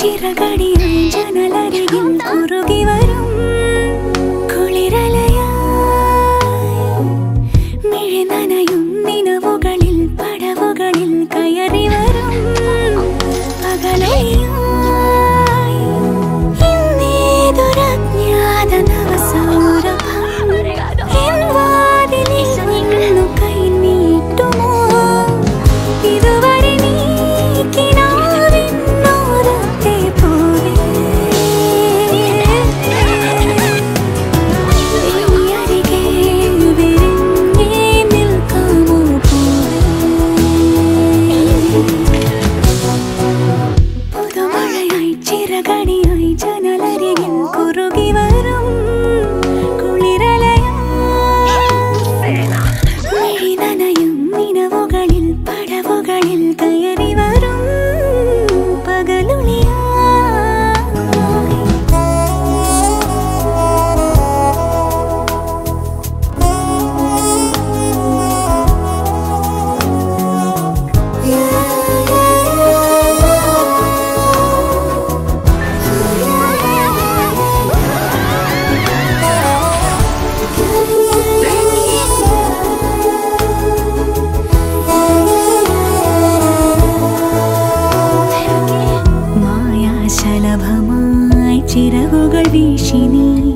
ചിറകടിയായി ജനലരികിൽ കുറുകി വരും കുളിരലയായി മിഴി നനയും നിലവുകളിൽ പടവുകളിൽ കയറി വരും പകലയായി ഇന്നേതൊരജ്ഞാത നവസൗരഭം എൻ വാതിലിൽ വന്നു കൈ നീട്ടുമോ ഇതുവരെ നീ കിനാവിനോരത്തെ പോലെ അരികെ വിരിഞ്ഞേ നിൽക്കാമോ പുതുമഴയായി ചിറകടിയായി ജനലരികിൽ കുറുകി വരും കുളിരലയായി മിഴി നനയും നിലവുകളിൽ പടവുകളിൽ കയറി വരും പകലുളിയായി മായാശലഭമായി ചിറകുകൾ വീശി നീ